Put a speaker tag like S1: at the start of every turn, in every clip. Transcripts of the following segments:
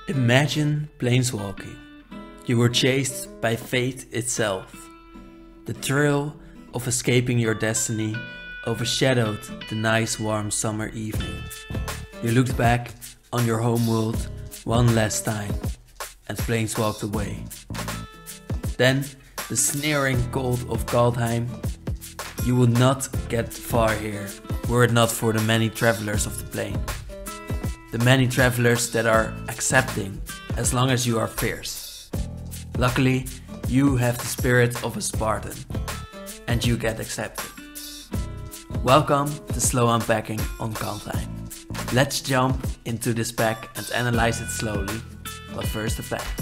S1: Imagine planeswalking. You were chased by fate itself. The thrill of escaping your destiny overshadowed the nice warm summer evening. You looked back on your homeworld one last time and planeswalked away. Then the sneering cold of Kaldheim. You would not get far here were it not for the many travelers of the plane. The many travelers that are accepting as long as you are fierce. Luckily, you have the spirit of a Spartan and you get accepted. Welcome to Slow Unpacking on Kaldheim. Let's jump into this pack and analyze it slowly, but first the facts.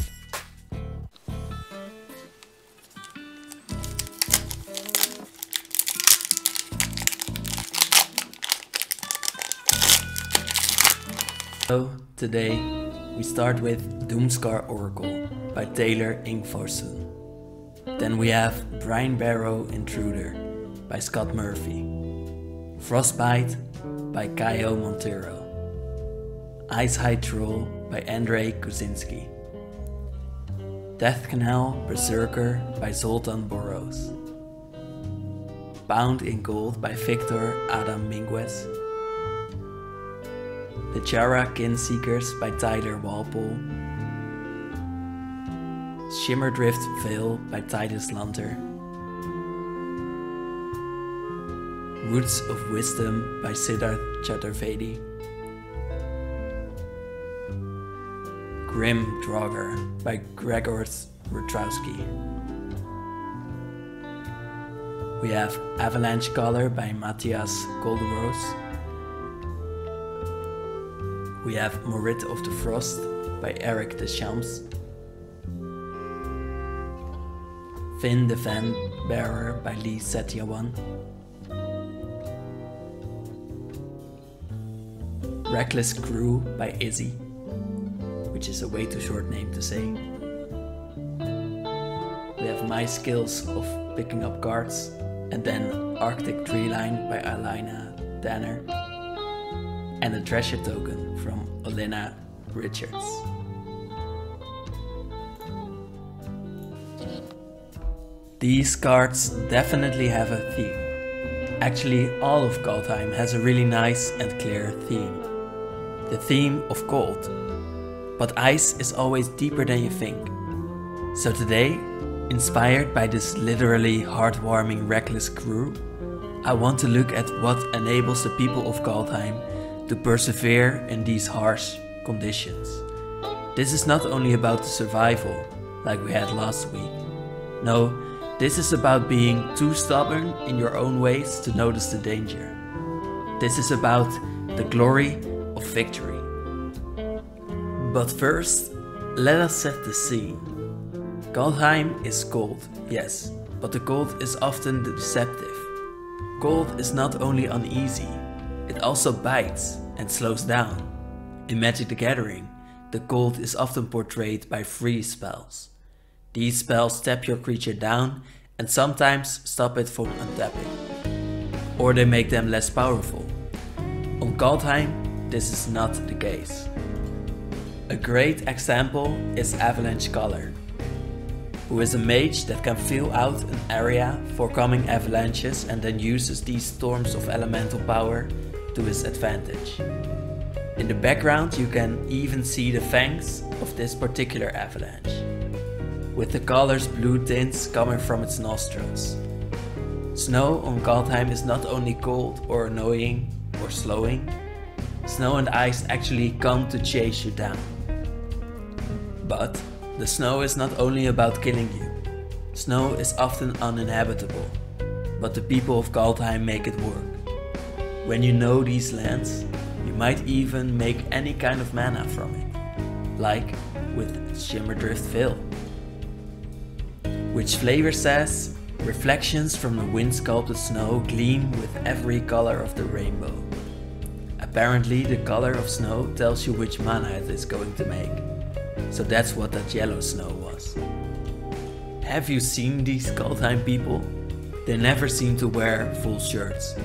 S1: So today we start with Doomskar Oracle by Taylor Ingvarsson. Then we have Brinebarrow Intruder by Scott Murphy. Frostbite by Caio Monteiro. Icehide Troll by Andrei Kuczynski. Death Canal Berserker by Zoltan Boros. Bound in Gold by Victor Adam Minguez. The Jara Kinseekers by Tyler Walpole. Shimmerdrift Veil by Titus Lanter. Roots of Wisdom by Siddharth Chaturvedi. Grim Draugr by Gregor Rutrowski. We have Avalanche Color by Matthias Golderos. We have Morit of the Frost by Eric Deschamps. Finn the Fan Bearer by Lee Setyawan. Reckless Crew by Izzy, which is a way too short name to say. We have My Skills of Picking Up Cards, and then Arctic Treeline by Alina Danner, and a Treasure Token from Olena Richards. These cards definitely have a theme. Actually, all of Kaldheim has a really nice and clear theme. The theme of cold. But ice is always deeper than you think. So today, inspired by this literally heartwarming Reckless Crew, I want to look at what enables the people of Kaldheim to persevere in these harsh conditions. This is not only about the survival, like we had last week. No, this is about being too stubborn in your own ways to notice the danger. This is about the glory of victory. But first, let us set the scene. Kaldheim is cold, yes, but the cold is often deceptive. Cold is not only uneasy, it also bites and slows down. In Magic the Gathering, the cold is often portrayed by freeze spells. These spells tap your creature down and sometimes stop it from untapping. Or they make them less powerful. On Kaldheim, this is not the case. A great example is Avalanche Color, who is a mage that can fill out an area for coming avalanches and then uses these storms of elemental power to his advantage. In the background you can even see the fangs of this particular avalanche, with the color's blue tints coming from its nostrils. Snow on Kaldheim is not only cold or annoying or slowing, snow and ice actually come to chase you down. But the snow is not only about killing you. Snow is often uninhabitable, but the people of Kaldheim make it work. When you know these lands, you might even make any kind of mana from it, like with Shimmerdrift Veil. Which flavor says, reflections from the wind-sculpted snow gleam with every color of the rainbow. Apparently the color of snow tells you which mana it is going to make. So that's what that yellow snow was. Have you seen these Kaldheim people? They never seem to wear full shirts.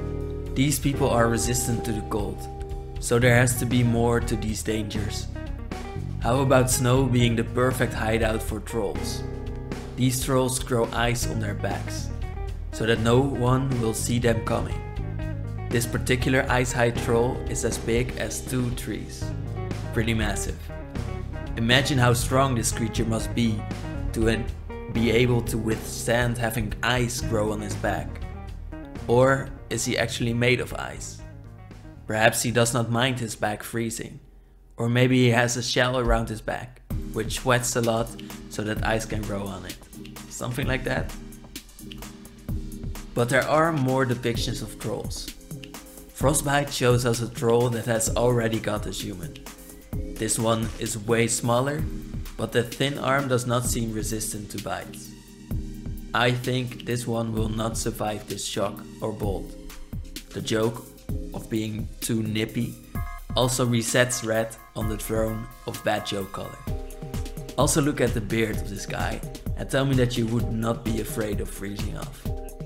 S1: These people are resistant to the cold, so there has to be more to these dangers. How about snow being the perfect hideout for trolls? These trolls grow ice on their backs, so that no one will see them coming. This particular ice hide troll is as big as 2 trees. Pretty massive. Imagine how strong this creature must be to be able to withstand having ice grow on his back. Or is he actually made of ice? Perhaps he does not mind his back freezing. Or maybe he has a shell around his back, which sweats a lot so that ice can grow on it. Something like that. But there are more depictions of trolls. Frostbite shows us a troll that has already got as human. This one is way smaller, but the thin arm does not seem resistant to bites. I think this one will not survive this shock or bolt. The joke of being too nippy also resets red on the throne of bad joke color. Also look at the beard of this guy and tell me that you would not be afraid of freezing off.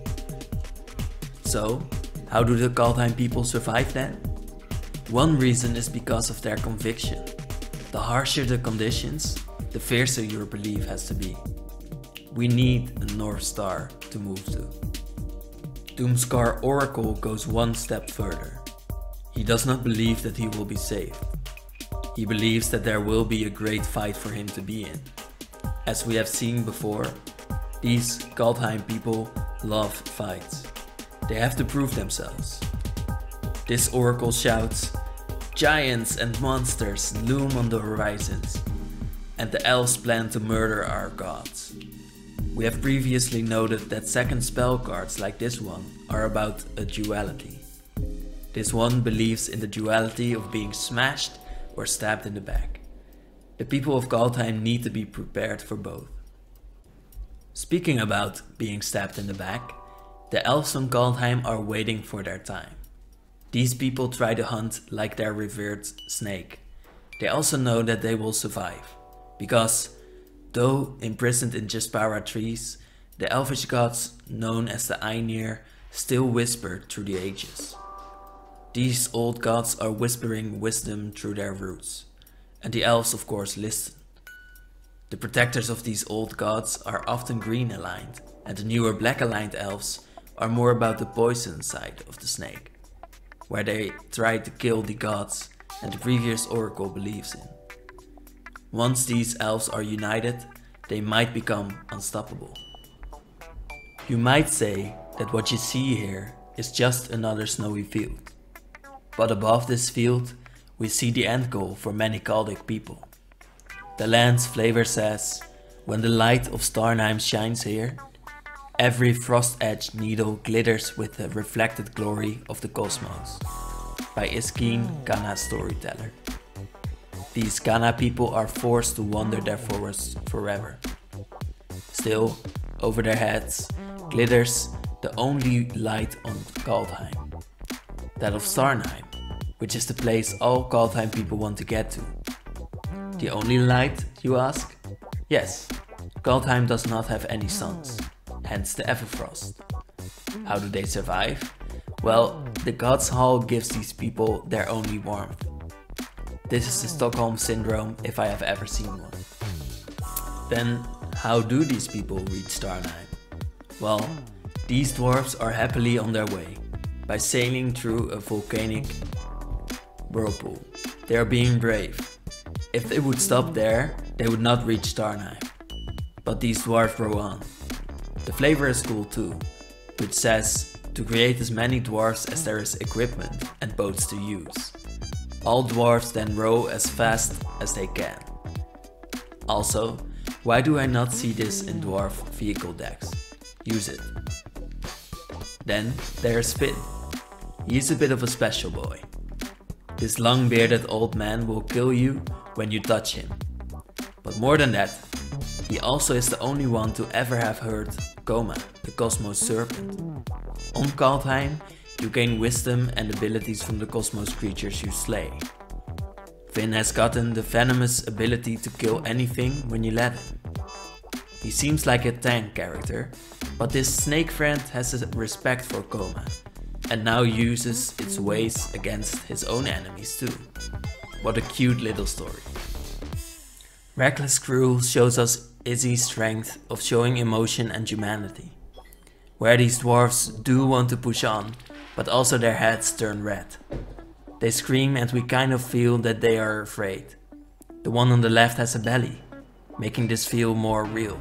S1: So, how do the Kaldheim people survive then? One reason is because of their conviction. The harsher the conditions, the fiercer your belief has to be. We need a North Star to move to. Doomskar Oracle goes one step further. He does not believe that he will be saved. He believes that there will be a great fight for him to be in. As we have seen before, these Kaldheim people love fights. They have to prove themselves. This oracle shouts, "Giants and monsters loom on the horizons, and the elves plan to murder our gods." We have previously noted that second spell cards like this one are about a duality. This one believes in the duality of being smashed or stabbed in the back. The people of Kaldheim need to be prepared for both. Speaking about being stabbed in the back, the elves on Kaldheim are waiting for their time. These people try to hunt like their revered snake. They also know that they will survive, because though imprisoned in Jespara trees, the elvish gods known as the Ainir still whisper through the ages. These old gods are whispering wisdom through their roots, and the elves of course listen. The protectors of these old gods are often green aligned, and the newer black aligned elves are more about the poison side of the snake, where they try to kill the gods and the previous oracle believes in. Once these elves are united, they might become unstoppable. You might say that what you see here is just another snowy field. But above this field, we see the end goal for many Kaldhic people. The land's flavor says, "When the light of Starnheim shines here, every frost-edged needle glitters with the reflected glory of the cosmos." By Iskeen, Kana storyteller. These Kana people are forced to wander their forests forever. Still, over their heads, glitters the only light on Kaldheim. That of Starnheim, which is the place all Kaldheim people want to get to. The only light, you ask? Yes, Kaldheim does not have any suns, hence the Everfrost. How do they survive? Well, the God's Hall gives these people their only warmth. This is the Stockholm Syndrome if I have ever seen one. Then, how do these people reach Starnheim? Well, these dwarves are happily on their way, by sailing through a volcanic whirlpool. They are being brave. If they would stop there, they would not reach Starnheim. But these dwarves row on. The flavor is cool too, which says to create as many dwarves as there is equipment and boats to use. All dwarves then row as fast as they can. Also, why do I not see this in dwarf vehicle decks? Use it. Then there's Finn. He is a bit of a special boy. This long-bearded old man will kill you when you touch him. But more than that, he also is the only one to ever have heard Koma, the Cosmos Serpent. On Kaldheim, you gain wisdom and abilities from the Cosmos creatures you slay. Finn has gotten the venomous ability to kill anything when you let him. He seems like a tank character, but this snake friend has a respect for Koma, and now uses its ways against his own enemies too. What a cute little story. Reckless Crew shows us Izzy's strength of showing emotion and humanity, where these dwarfs do want to push on, but also their heads turn red. They scream and we kind of feel that they are afraid. The one on the left has a belly, making this feel more real.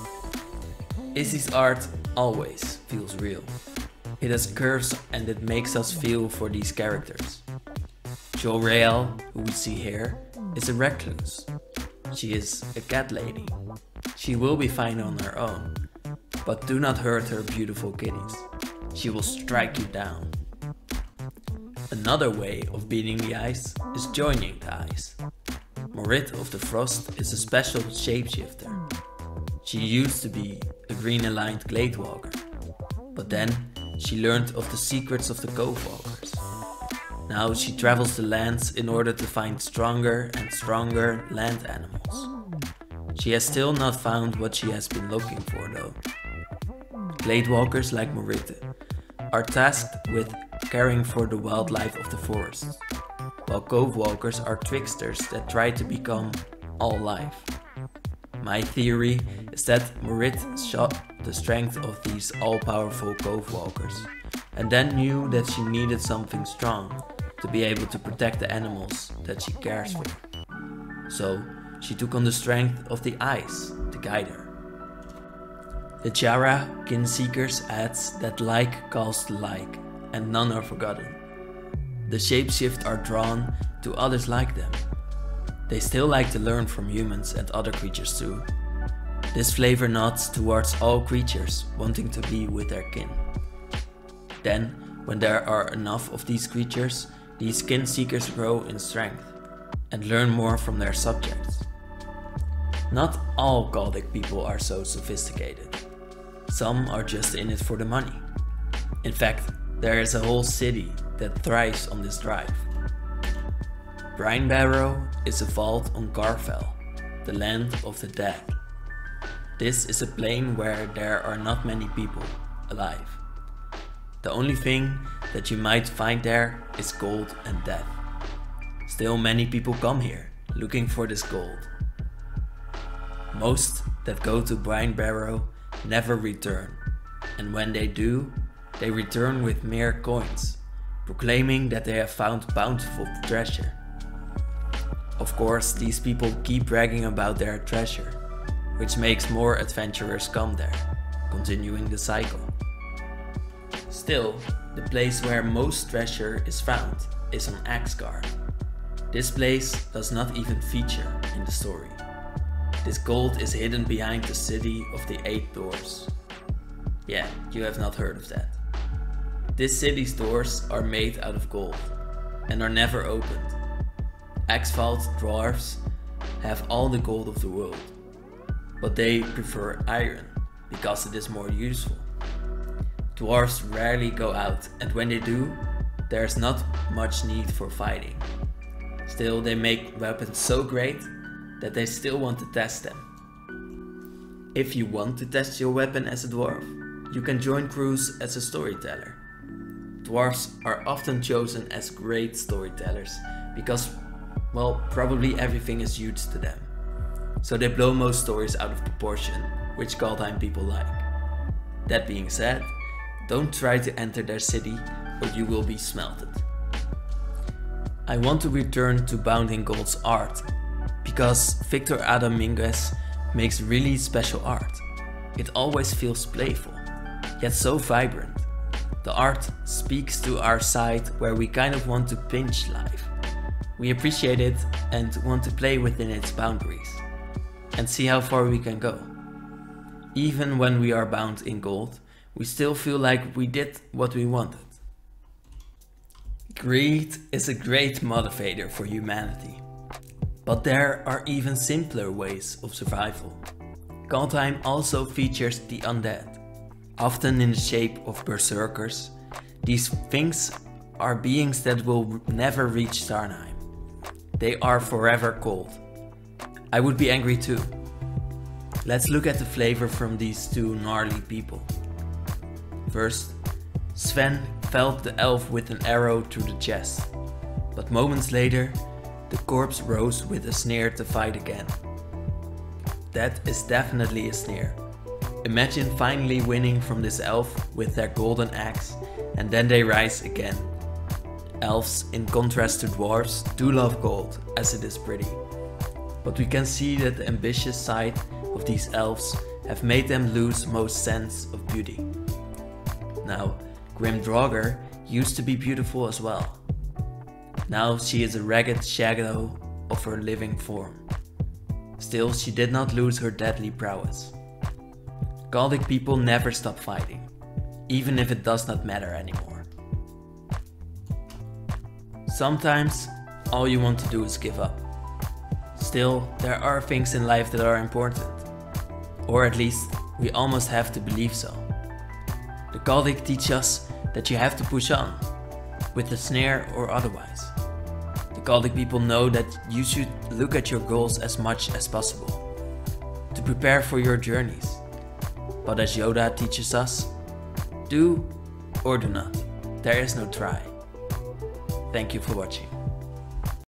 S1: Izzy's art always feels real. It has curves and it makes us feel for these characters. Jor-El, who we see here, is a recluse. She is a cat lady. She will be fine on her own, but do not hurt her beautiful kitties. She will strike you down. Another way of beating the ice is joining the ice. Morit of the Frost is a special shapeshifter. She used to be a green aligned Gladewalker, but then she learned of the secrets of the Cove Walkers. Now she travels the lands in order to find stronger and stronger land animals. She has still not found what she has been looking for though. Gladewalkers like Morit are tasked with caring for the wildlife of the forests, while Cove Walkers are tricksters that try to become all life. My theory is that Morit saw the strength of these all-powerful Cove Walkers and then knew that she needed something strong to be able to protect the animals that she cares for. So she took on the strength of the ice to guide her. The Jara Kinseekers adds that like calls to like, and none are forgotten. The shapeshift are drawn to others like them. They still like to learn from humans and other creatures too. This flavor nods towards all creatures wanting to be with their kin. Then, when there are enough of these creatures, these kin seekers grow in strength and learn more from their subjects. Not all Galdic people are so sophisticated. Some are just in it for the money. In fact, there is a whole city that thrives on this drive. Brinebarrow is a vault on Garfell, the land of the dead. This is a plane where there are not many people alive. The only thing that you might find there is gold and death. Still, many people come here looking for this gold. Most that go to Brinebarrow never return, and when they do, they return with mere coins, proclaiming that they have found bountiful treasure. Of course, these people keep bragging about their treasure, which makes more adventurers come there, continuing the cycle. Still, the place where most treasure is found is on Axgard. This place does not even feature in the story. This gold is hidden behind the city of the 8 doors. Yeah, you have not heard of that. This city's doors are made out of gold and are never opened. Axvald dwarves have all the gold of the world, but they prefer iron because it is more useful. Dwarves rarely go out, and when they do, there is not much need for fighting. Still, they make weapons so great that they still want to test them. If you want to test your weapon as a dwarf, you can join crews as a storyteller. Dwarves are often chosen as great storytellers because, well, probably everything is huge to them. So they blow most stories out of proportion, which Kaldheim people like. That being said, don't try to enter their city or you will be smelted. I want to return to Bound in Gold's art because Victor Adam Minguez makes really special art. It always feels playful, yet so vibrant. The art speaks to our side where we kind of want to pinch life. We appreciate it and want to play within its boundaries and see how far we can go. Even when we are bound in gold, we still feel like we did what we wanted. Greed is a great motivator for humanity, but there are even simpler ways of survival. Kaldheim also features the undead, often in the shape of berserkers. These things are beings that will never reach Starnheim. They are forever cold. I would be angry too. Let's look at the flavor from these two gnarly people. First, Sven felled the elf with an arrow through the chest, but moments later, the corpse rose with a sneer to fight again. That is definitely a sneer. Imagine finally winning from this elf with their golden axe, and then they rise again. Elves, in contrast to dwarves, do love gold, as it is pretty. But we can see that the ambitious side of these elves have made them lose most sense of beauty. Now, Grim Draugr used to be beautiful as well. Now she is a ragged shadow of her living form. Still, she did not lose her deadly prowess. Galdic people never stop fighting, even if it does not matter anymore. Sometimes, all you want to do is give up. Still, there are things in life that are important. Or at least, we almost have to believe so. The Galdic teach us that you have to push on, with a snare or otherwise. The Galdic people know that you should look at your goals as much as possible, to prepare for your journeys. But as Yoda teaches us, do or do not. There is no try. Thank you for watching.